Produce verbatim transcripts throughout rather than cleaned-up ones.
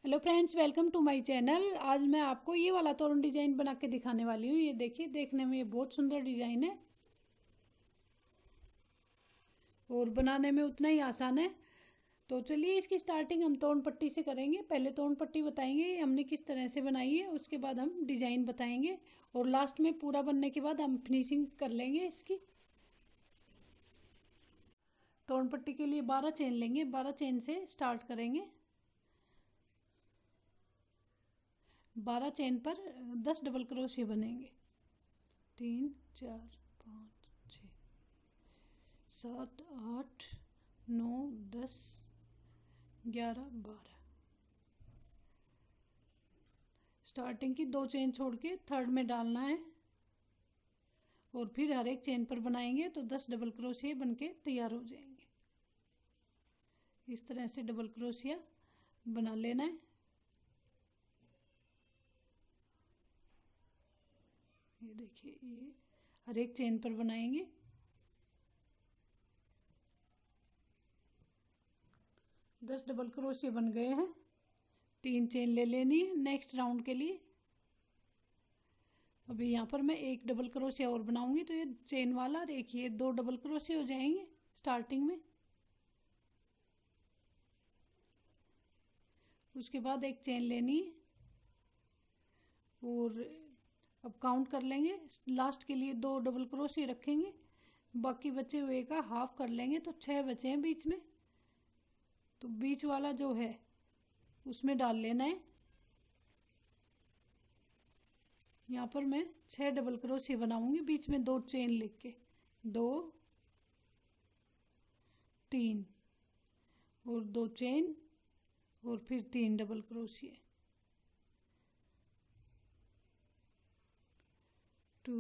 Hello friends, welcome to my channel. आज मैं आपको ये वाला तोरण डिजाइन बना के दिखाने वाली हूँ। ये देखिए, देखने में ये बहुत सुंदर डिजाइन है और बनाने में उतना ही आसान है। तो चलिए इसकी स्टार्टिंग हम तोरण पट्टी से करेंगे। पहले तोरण पट्टी बताएंगे हमने किस तरह से बनाई है, उसके बाद हम डिजाइन बताएंगे और लास्ट में पूरा बनने के बाद हम फिनिशिंग कर लेंगे इसकी। तोरण पट्टी के लिए बारह चेन लेंगे, बारह चेन से स्टार्ट करेंगे। बारह चेन पर दस डबल क्रोशिया बनेंगे। तीन, चार, पाँच, छ, सात, आठ, नौ, दस, ग्यारह, बारह। स्टार्टिंग की दो चेन छोड़ के थर्ड में डालना है और फिर हर एक चेन पर बनाएंगे तो दस डबल क्रोशिया बन के तैयार हो जाएंगे। इस तरह से डबल क्रोशिया बना लेना है। ये देखिए, ये हर एक चेन पर बनाएंगे। दस डबल क्रोशिया बन गए हैं। तीन चेन ले लेनी है नेक्स्ट राउंड के लिए। अभी यहाँ पर मैं एक डबल क्रोशिया और बनाऊंगी तो ये चेन वाला देखिए दो डबल क्रोशिया हो जाएंगे स्टार्टिंग में। उसके बाद एक चेन लेनी है और अब काउंट कर लेंगे। लास्ट के लिए दो डबल क्रोशिया रखेंगे, बाकी बचे हुए का हाफ कर लेंगे तो छः बचे हैं बीच में। तो बीच वाला जो है उसमें डाल लेना है। यहाँ पर मैं छः डबल क्रोशिया बनाऊंगी बीच में दो चेन लेके, दो, तीन और दो चेन और फिर तीन डबल क्रोशिया। टू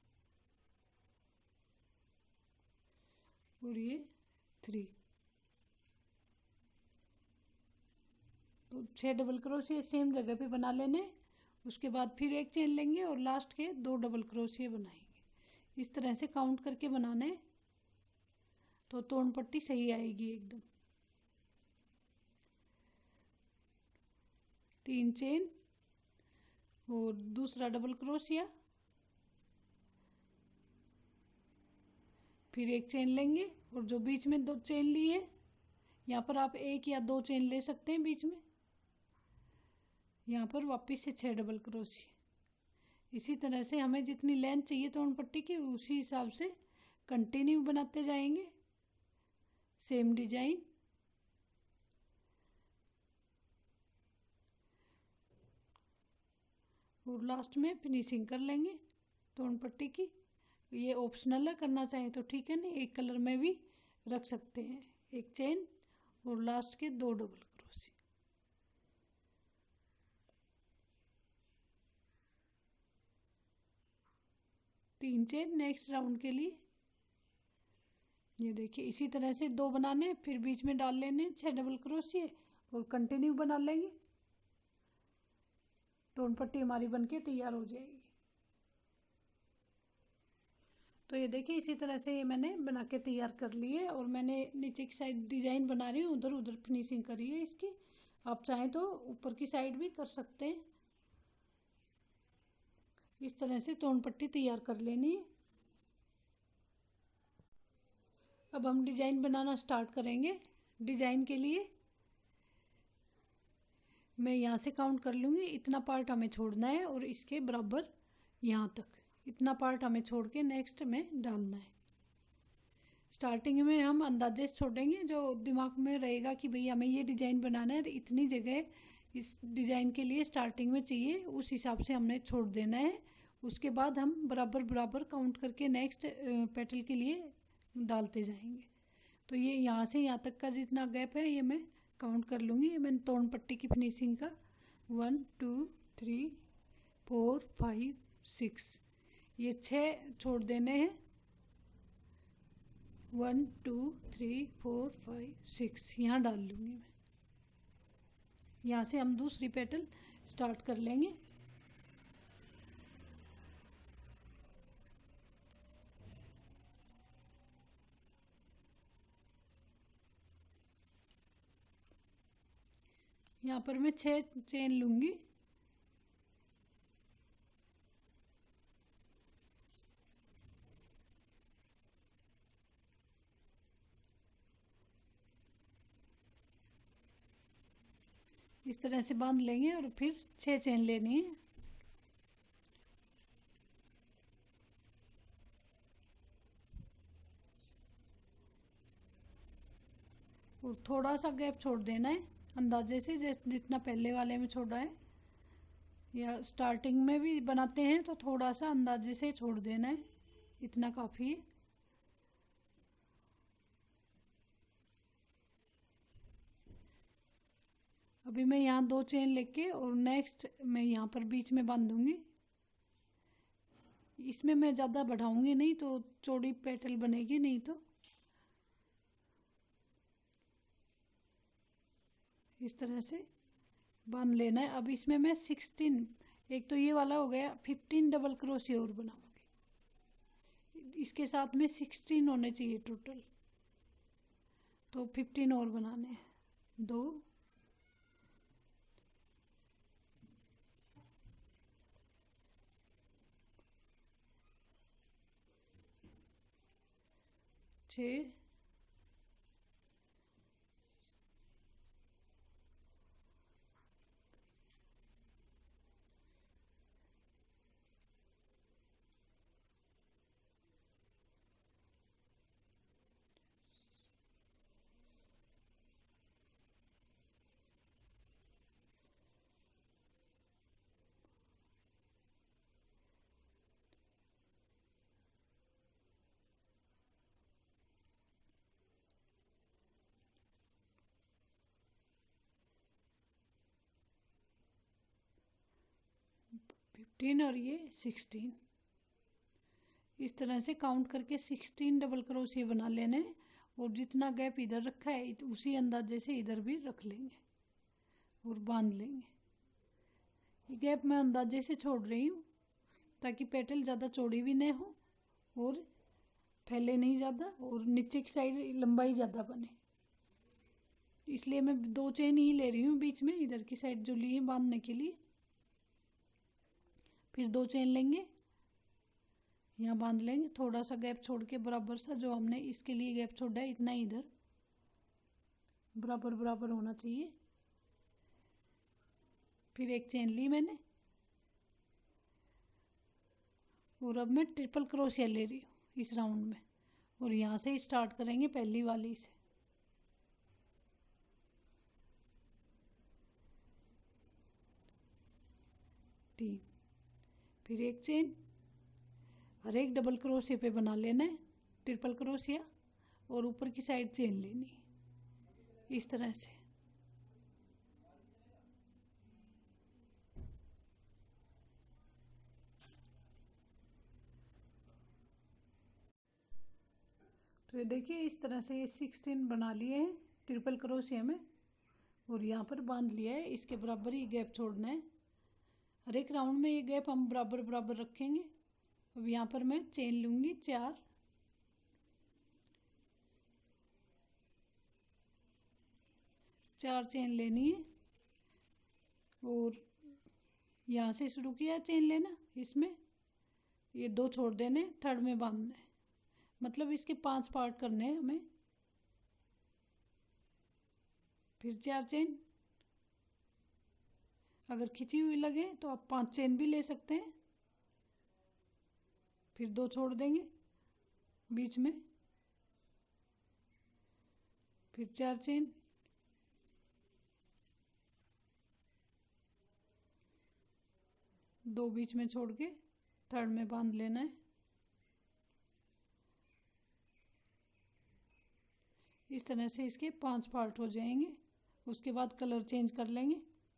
और ये थ्री। तो छः डबल क्रोशिया सेम जगह पे बना लेने। उसके बाद फिर एक चेन लेंगे और लास्ट के दो डबल क्रोशिया बनाएंगे। इस तरह से काउंट करके बनाने तो तोरण पट्टी सही आएगी एकदम। तीन चेन और दूसरा डबल क्रोशिया, फिर एक चेन लेंगे और जो बीच में दो चेन ली है यहाँ पर आप एक या दो चेन ले सकते हैं बीच में। यहाँ पर वापस से छः डबल क्रोशिया। इसी तरह से हमें जितनी लेंथ चाहिए तोरण पट्टी की उसी हिसाब से कंटिन्यू बनाते जाएंगे सेम डिजाइन। और लास्ट में फिनिशिंग कर लेंगे तोरण पट्टी की। ये ऑप्शनल है, करना चाहे तो ठीक है, नहीं एक कलर में भी रख सकते हैं। एक चेन और लास्ट के दो डबल क्रोशिया। तीन चेन नेक्स्ट राउंड के लिए। ये देखिए, इसी तरह से दो बनाने, फिर बीच में डाल लेने छः डबल क्रोशिया और कंटिन्यू बना लेंगे। तोरण पट्टी हमारी बनके तैयार हो जाएगी। तो ये देखिए, इसी तरह से ये मैंने बना के तैयार कर ली है और मैंने नीचे की साइड डिजाइन बना रही हूँ, उधर उधर फिनिशिंग करी है इसकी। आप चाहें तो ऊपर की साइड भी कर सकते हैं। इस तरह से तोरण पट्टी तैयार कर लेनी है। अब हम डिजाइन बनाना स्टार्ट करेंगे। डिजाइन के लिए मैं यहाँ से काउंट कर लूँगी, इतना पार्ट हमें छोड़ना है और इसके बराबर यहाँ तक इतना पार्ट हमें छोड़ के नेक्स्ट में डालना है। स्टार्टिंग में हम अंदाजे से छोड़ेंगे, जो दिमाग में रहेगा कि भई हमें ये डिज़ाइन बनाना है, इतनी जगह इस डिज़ाइन के लिए स्टार्टिंग में चाहिए, उस हिसाब से हमने छोड़ देना है। उसके बाद हम बराबर बराबर काउंट करके नेक्स्ट पेटल के लिए डालते जाएंगे। तो ये यहाँ से यहाँ तक का जितना गैप है ये मैं काउंट कर लूँगी। ये मैंने तोरण पट्टी की फिनिशिंग का one, two, three, four, five, six, ये छः छोड़ देने हैं। One, two, three, four, five, six यहाँ डाल लूँगी मैं। यहाँ से हम दूसरी पेटल स्टार्ट कर लेंगे। यहाँ पर मैं छः चेन लूँगी। इस तरह से बांध लेंगे और फिर छः चेन लेनी है। और थोड़ा सा गैप छोड़ देना है अंदाजे से, जितना पहले वाले में छोड़ा है, या स्टार्टिंग में भी बनाते हैं तो थोड़ा सा अंदाजे से छोड़ देना है, इतना काफ़ी है। अभी मैं यहाँ दो चेन लेके और नेक्स्ट मैं यहाँ पर बीच में बांधूंगी। इसमें मैं ज़्यादा बढ़ाऊंगी नहीं तो चौड़ी पेटल बनेगी, नहीं तो इस तरह से बांध लेना है। अब इसमें मैं सिक्सटीन, एक तो ये वाला हो गया, फिफ्टीन डबल क्रोशिया और बनाऊंगी। इसके साथ में सिक्सटीन होने चाहिए टोटल, तो फिफ्टीन और बनाने हैं। दो, छः, फिफ्टीन और ये सिक्सटीन। इस तरह से काउंट करके सिक्सटीन डबल क्रोशिया बना लेने, और जितना गैप इधर रखा है उसी अंदाजे से इधर भी रख लेंगे और बांध लेंगे। ये गैप मैं अंदाजे से छोड़ रही हूँ ताकि पेटल ज़्यादा चौड़ी भी नहीं हो और फैले नहीं ज़्यादा, और नीचे की साइड लंबाई ज़्यादा बने। इसलिए मैं दो चेन ही ले रही हूँ बीच में, इधर की साइड जो ली है बांधने के लिए। फिर दो चेन लेंगे, यहाँ बांध लेंगे, थोड़ा सा गैप छोड़ के बराबर सा, जो हमने इसके लिए गैप छोड़ा है इतना ही इधर बराबर बराबर होना चाहिए। फिर एक चेन ली मैंने, और अब मैं ट्रिपल क्रोशिया ले रही हूँ इस राउंड में, और यहाँ से स्टार्ट करेंगे पहली वाली से। तीन, फिर एक चेन, हर एक डबल क्रोशिया पे बना लेना है ट्रिपल क्रोशिया, और ऊपर की साइड चेन लेनी है इस तरह से। तो ये देखिए इस तरह से ये सिक्सटीन बना लिए हैं ट्रिपल क्रोशिया में, और यहाँ पर बांध लिया है। इसके बराबर ही गैप छोड़ना है, हर एक राउंड में ये गैप हम बराबर बराबर रखेंगे। अब यहाँ पर मैं चेन लूँगी चार, चार चेन लेनी है, और यहाँ से शुरू किया चेन लेना, इसमें ये दो छोड़ देने, थर्ड में बांधना है, मतलब इसके पांच पार्ट करने हैं हमें। फिर चार चेन, अगर खिंची हुई लगे तो आप पांच चेन भी ले सकते हैं। फिर दो छोड़ देंगे बीच में, फिर चार चेन, दो बीच में छोड़ के थर्ड में बांध लेना है। इस तरह से इसके पांच पार्ट हो जाएंगे। उसके बाद कलर चेंज कर लेंगे।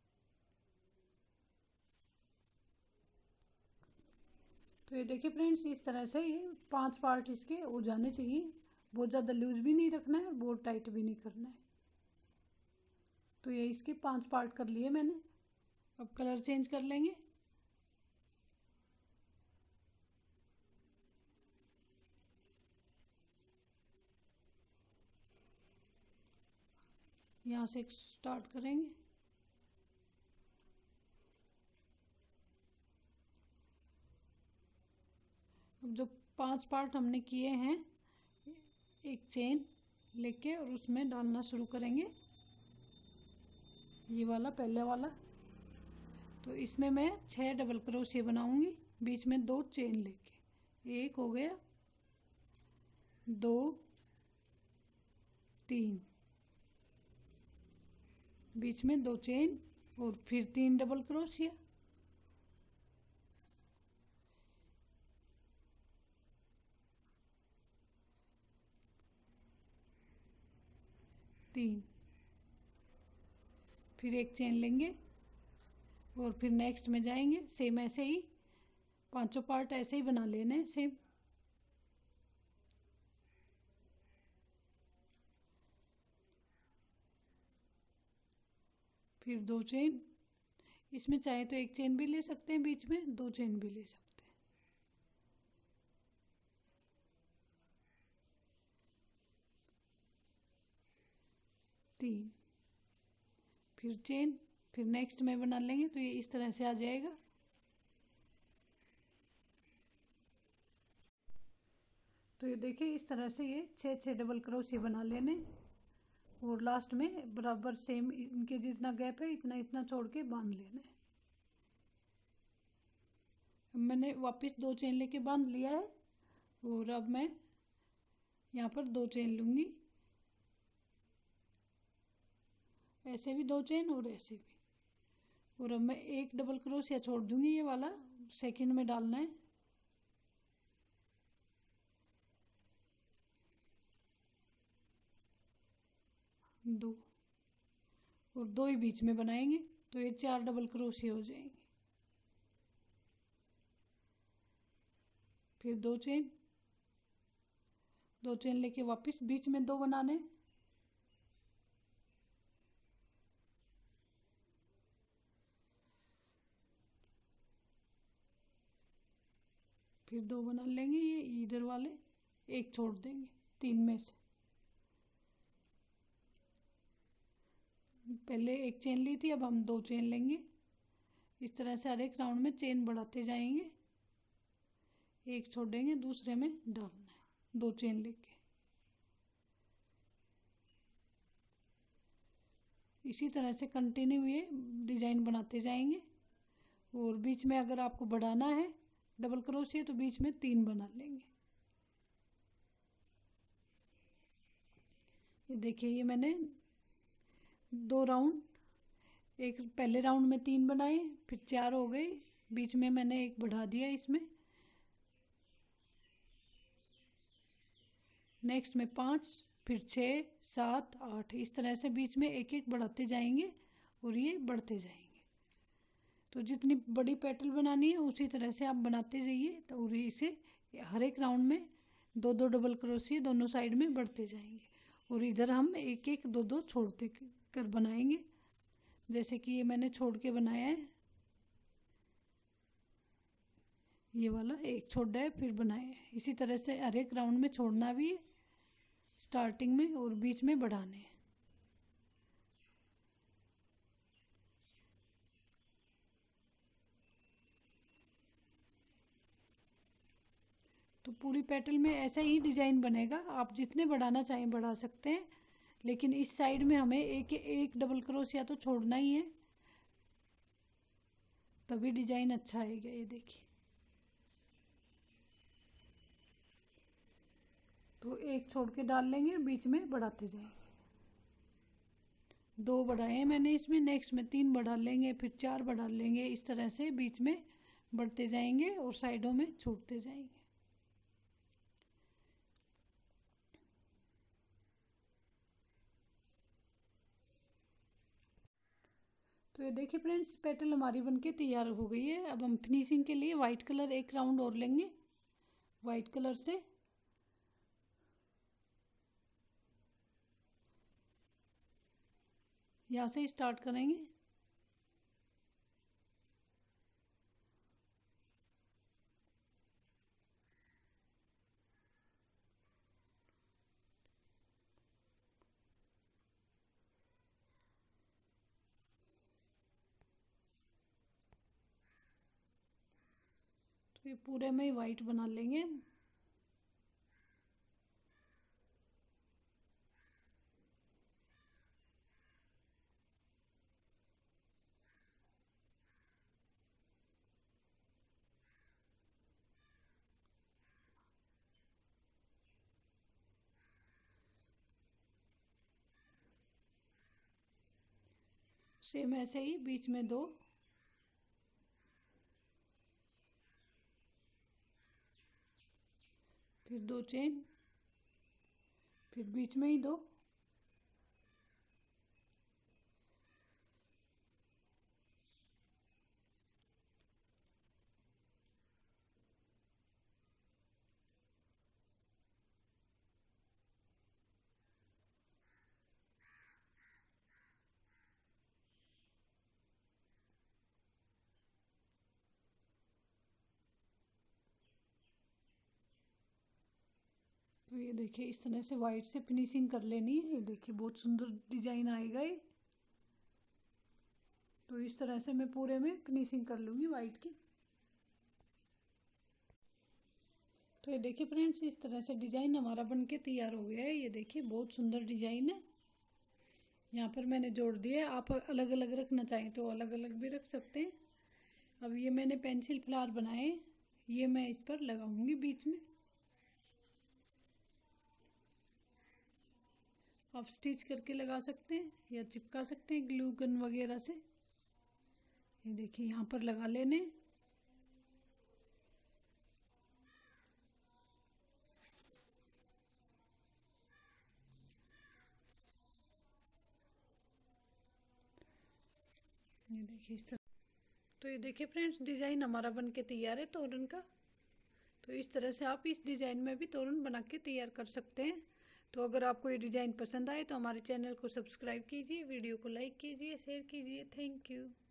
तो ये देखिए फ्रेंड्स, इस तरह से ये पांच पार्ट इसके हो जाने चाहिए। बहुत ज़्यादा लूज भी नहीं रखना है, बहुत टाइट भी नहीं करना है। तो ये इसके पांच पार्ट कर लिए मैंने। अब कलर चेंज कर लेंगे। यहाँ से स्टार्ट करेंगे, जो पांच पार्ट हमने किए हैं एक चेन लेके और उसमें डालना शुरू करेंगे, ये वाला पहले वाला। तो इसमें मैं छह डबल क्रोशिया बनाऊंगी बीच में दो चेन लेके। एक हो गया, दो, तीन, बीच में दो चेन और फिर तीन डबल क्रोशिया, तीन, फिर एक चेन लेंगे और फिर नेक्स्ट में जाएंगे। सेम ऐसे ही पांचों पार्ट ऐसे ही बना लेने सेम। फिर दो चेन, इसमें चाहे तो एक चेन भी ले सकते हैं, बीच में दो चेन भी ले सकते हैं। तीन, फिर चेन, फिर नेक्स्ट में बना लेंगे तो ये इस तरह से आ जाएगा। तो ये देखिए इस तरह से ये छः छः डबल क्रोशिया बना लेने और लास्ट में बराबर सेम इनके जितना गैप है इतना इतना छोड़ के बांध लेना है। अब मैंने वापस दो चेन लेके बांध लिया है और अब मैं यहाँ पर दो चेन लूँगी, ऐसे भी दो चेन और ऐसे भी। और अब मैं एक डबल क्रोशिया छोड़ दूँगी, ये वाला सेकंड में डालना है। दो और दो ही बीच में बनाएंगे तो ये चार डबल क्रोशिया हो जाएंगे। फिर दो चेन, दो चेन लेके वापस बीच में दो बनाने, फिर दो बना लेंगे, ये इधर वाले एक छोड़ देंगे तीन में से। पहले एक चेन ली थी, अब हम दो चेन लेंगे। इस तरह से हर एक राउंड में चेन बढ़ाते जाएंगे, एक छोड़ेंगे दूसरे में डालना है दो चेन लेके। इसी तरह से कंटिन्यू ये डिजाइन बनाते जाएंगे। और बीच में अगर आपको बढ़ाना है डबल क्रोशिया तो बीच में तीन बना लेंगे। ये देखिए ये मैंने दो राउंड, एक पहले राउंड में तीन बनाए फिर चार हो गए, बीच में मैंने एक बढ़ा दिया इसमें, नेक्स्ट में पाँच, फिर छः, सात, आठ, इस तरह से बीच में एक एक बढ़ाते जाएंगे और ये बढ़ते जाएंगे। तो जितनी बड़ी पेटल बनानी है उसी तरह से आप बनाते जाइए। तो और इसे हर एक राउंड में दो दो डबल क्रोशिया दोनों साइड में बढ़ते जाएंगे और इधर हम एक एक दो दो छोड़ते कर बनाएंगे। जैसे कि ये मैंने छोड़ के बनाया है, ये वाला एक छोड़ा है फिर बनाया है। इसी तरह से हर एक राउंड में छोड़ना भी है स्टार्टिंग में और बीच में बढ़ाने हैं। तो पूरी पेटल में ऐसा ही डिजाइन बनेगा, आप जितने बढ़ाना चाहें बढ़ा सकते हैं, लेकिन इस साइड में हमें एक एक डबल क्रोशिया तो छोड़ना ही है, तभी डिजाइन अच्छा आएगा। ये देखिए तो एक छोड़ के डाल लेंगे, बीच में बढ़ाते जाएंगे। दो बढ़ाए हैं मैंने इसमें, नेक्स्ट में तीन बढ़ा लेंगे, फिर चार बढ़ा लेंगे, इस तरह से बीच में बढ़ते जाएंगे और साइडों में छोड़ते जाएंगे। तो ये देखिए फ्रेंड्स पेटल हमारी बनके तैयार हो गई है। अब हम फिनिशिंग के लिए वाइट कलर एक राउंड और लेंगे, वाइट कलर से यहाँ से स्टार्ट करेंगे। तो तो ये पूरे में ही वाइट बना लेंगे। सेम ऐसे ही बीच में दो, फिर दो चेन, फिर बीच में ही दो, तो ये देखिए इस तरह से वाइट से फिनिशिंग कर लेनी है। ये देखिए बहुत सुंदर डिजाइन आएगा ये। तो इस तरह से मैं पूरे में फिनिशिंग कर लूँगी वाइट की। तो ये देखिए फ्रेंड्स इस तरह से डिजाइन हमारा बनके तैयार हो गया है। ये देखिए बहुत सुंदर डिजाइन है। यहाँ पर मैंने जोड़ दिया, आप अलग अलग रखना चाहें तो अलग अलग भी रख सकते हैं। अब ये मैंने पेंसिल फ्लावर बनाए, ये मैं इस पर लगाऊंगी बीच में। आप स्टिच करके लगा सकते हैं या चिपका सकते हैं ग्लू गन वगैरह से। ये देखिए यहाँ पर लगा लेने। ये देखिए इस तरह। तो ये देखिए फ्रेंड्स डिजाइन हमारा बन के तैयार है तोरण का। तो इस तरह से आप इस डिजाइन में भी तोरण बना के तैयार कर सकते हैं। तो अगर आपको ये डिजाइन पसंद आए तो हमारे चैनल को सब्सक्राइब कीजिए, वीडियो को लाइक कीजिए, शेयर कीजिए। Thank you.